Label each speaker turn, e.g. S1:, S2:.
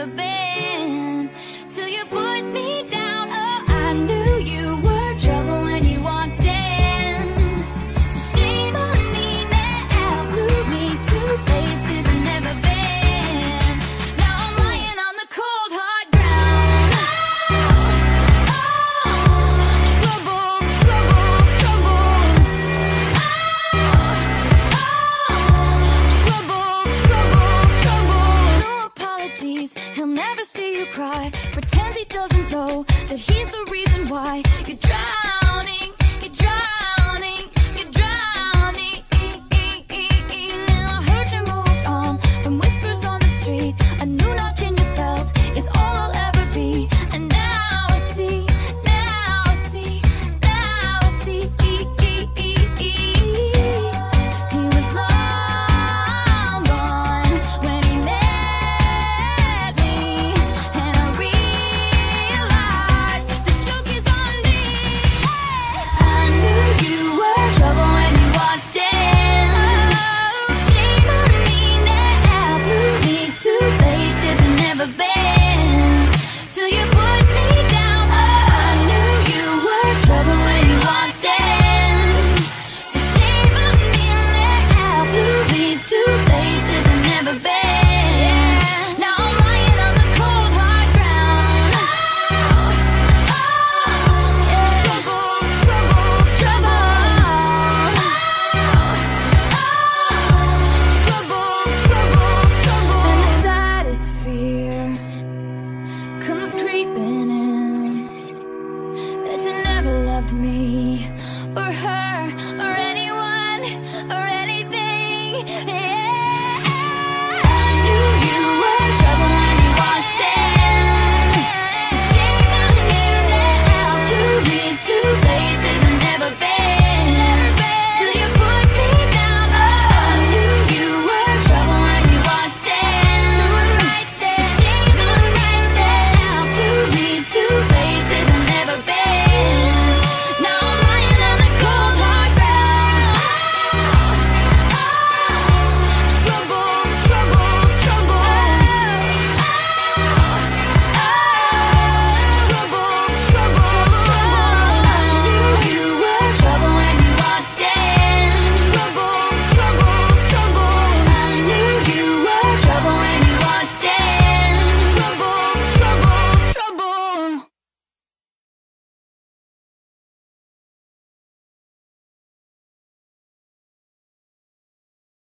S1: never been. Till you put me down, oh, I knew you were trouble when you walked in. So shame on me now, blew me to places I've never been. Now I'm lying on the cold hard ground. Trouble, trouble, trouble. Trouble, trouble. No apologies, he'll never see you cry. Pretends he doesn't know that he's the reason why you're drowning, you're drowning, you're drowning. Now I heard you moved on from whispers on the street. A new notch in your belt is all I'll ever be. And now I see, now I see, now I see. He was long gone when he met me, and I realized the joke is on me. I knew you were trouble when you walked in. So shame on me now, blew me to places I've never been. Till you put me down, oh, I knew you were trouble when you walked in. So shame on me now, blew me to places I've never been. Now I'm lying on the cold hard ground. Trouble, trouble, trouble. Trouble, trouble, trouble. And the saddest fear comes creeping in, that you never loved me or her or anyone or anything.